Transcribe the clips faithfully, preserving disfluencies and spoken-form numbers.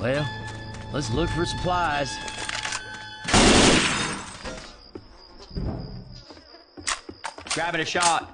Well, let's look for supplies. Grabbing a shot.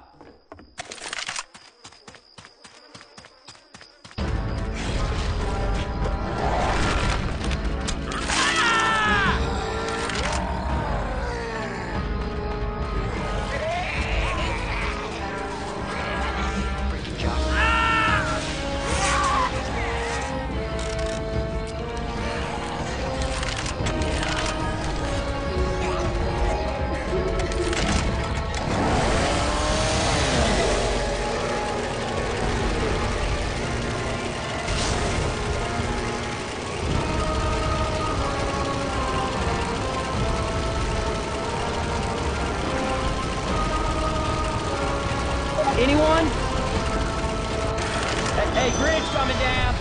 Anyone? Hey, hey, bridge coming down.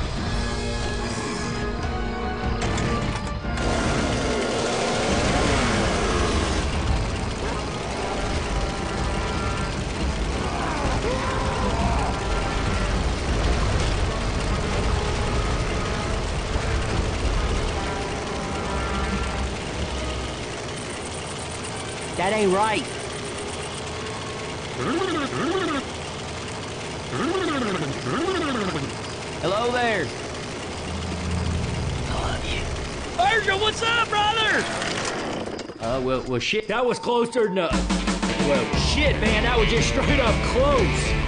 That ain't right. Hello there. I love you. Virgil, what's up, brother? Uh, well, well, shit. That was closer than... Uh, well, shit, man, that was just straight up close.